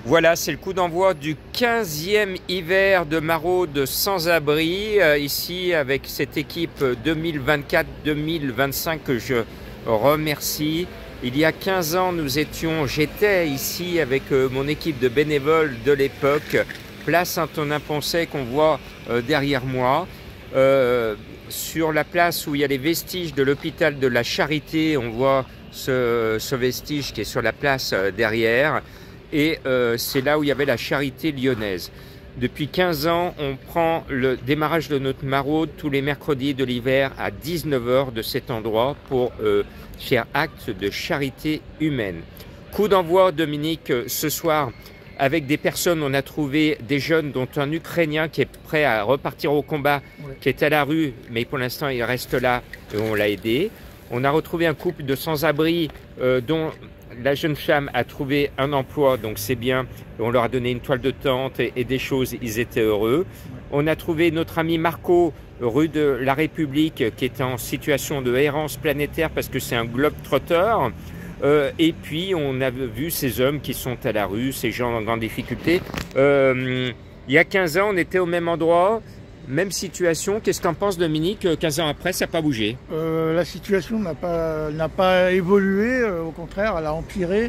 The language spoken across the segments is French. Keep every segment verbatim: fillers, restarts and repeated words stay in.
Voilà, c'est le coup d'envoi du quinzième hiver de maraude sans abri, euh, ici avec cette équipe deux mille vingt-quatre deux mille vingt-cinq que je remercie. Il y a quinze ans, nous étions, j'étais ici avec euh, mon équipe de bénévoles de l'époque, place Saint-Onin-Poncet qu'on voit euh, derrière moi. Euh, sur la place où il y a les vestiges de l'hôpital de la Charité, on voit ce, ce vestige qui est sur la place euh, derrière. Et euh, c'est là où il y avait la Charité lyonnaise. Depuis quinze ans, on prend le démarrage de notre maraude tous les mercredis de l'hiver à dix-neuf heures de cet endroit pour euh, faire acte de charité humaine. Coup d'envoi, Dominique, ce soir, avec des personnes, on a trouvé des jeunes, dont un Ukrainien qui est prêt à repartir au combat, ouais. qui est à la rue, mais pour l'instant il reste là et on l'a aidé. On a retrouvé un couple de sans-abri euh, dont la jeune femme a trouvé un emploi, donc c'est bien. On leur a donné une toile de tente et, et des choses, ils étaient heureux. On a trouvé notre ami Marco, rue de la République, qui est en situation de errance planétaire parce que c'est un globe-trotter. Euh, et puis on a vu ces hommes qui sont à la rue, ces gens en grande difficulté. Euh, il y a quinze ans, on était au même endroit. Même situation, qu'est-ce que tu en penses, Dominique? quinze ans après, ça n'a pas bougé. euh, La situation n'a pas, n'a pas évolué, euh, au contraire, elle a empiré.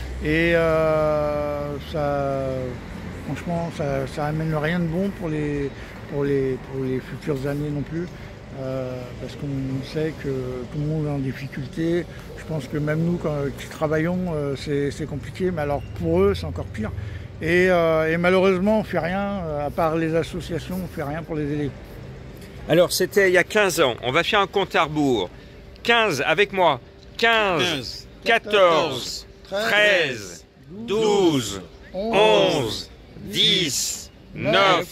Et euh, ça, franchement, ça, ça amène rien de bon pour les, pour les, pour les futures années non plus. Euh, parce qu'on sait que tout le monde est en difficulté. Je pense que même nous, quand, qui travaillons, euh, c'est compliqué, mais alors pour eux, c'est encore pire. Et, euh, et malheureusement, on ne fait rien, à part les associations, on ne fait rien pour les aider. Alors, c'était il y a quinze ans. On va faire un compte à rebours. quinze, avec moi. quinze, quatorze, treize, douze, onze, dix, neuf,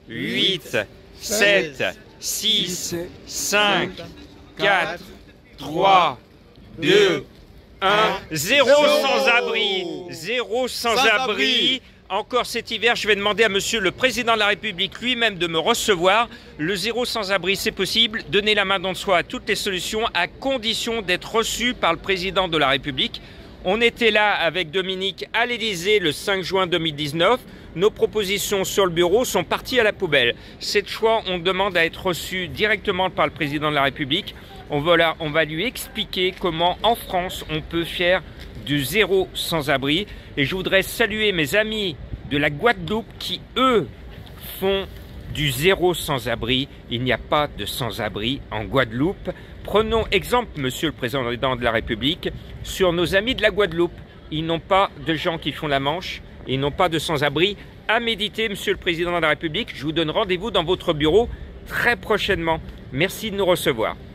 huit, sept, six, cinq, quatre, trois, deux, un. Zéro sans-abri. Zéro sans-abri. Encore cet hiver, je vais demander à monsieur le président de la République lui-même de me recevoir. Le zéro sans-abri, c'est possible. Donner la main dans le soi à toutes les solutions, à condition d'être reçu par le président de la République. On était là avec Dominique à l'Élysée le cinq juin deux mille dix-neuf. Nos propositions sur le bureau sont parties à la poubelle. Cette fois, on demande à être reçu directement par le président de la République. On va, là, on va lui expliquer comment, en France, on peut faire du zéro sans-abri. Et je voudrais saluer mes amis de la Guadeloupe qui, eux, font du zéro sans-abri. Il n'y a pas de sans-abri en Guadeloupe. Prenons exemple, monsieur le président de la République, sur nos amis de la Guadeloupe. Ils n'ont pas de gens qui font la manche. Ils n'ont pas de sans-abri. À méditer, monsieur le président de la République. Je vous donne rendez-vous dans votre bureau très prochainement. Merci de nous recevoir.